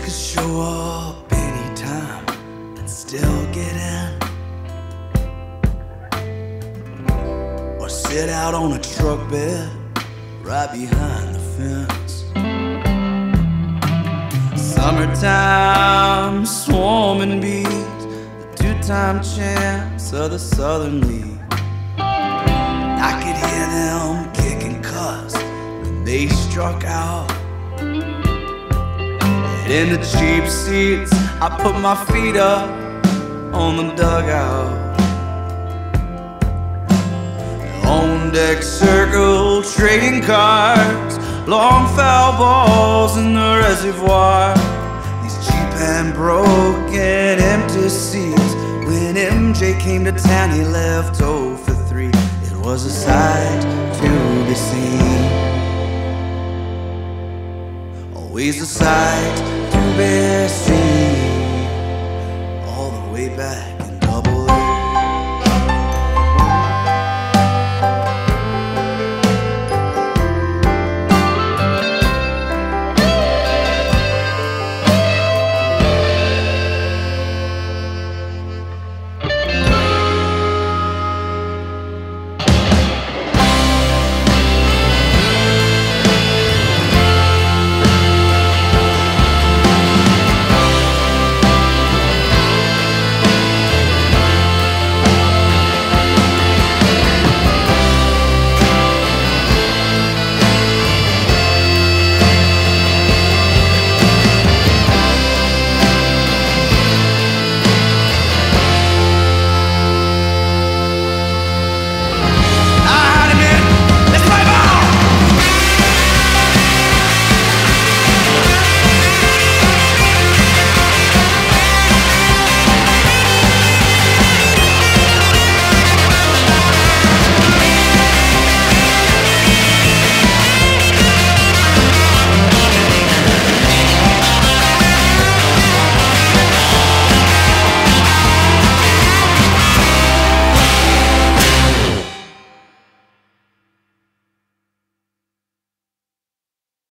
could show up anytime and still get in, or sit out on a truck bed right behind the fence. Summertime, swarming bees, the two-time champs of the Southern League. I could hear them kicking cuss when they struck out. And in the cheap seats, I put my feet up on the dugout. On deck circle, trading cards, long foul balls in the reservoir. These cheap and broken empty seats. When MJ came to town, he left 0 for 3. It was a sight to be seen, always a sight to be seen, all the way back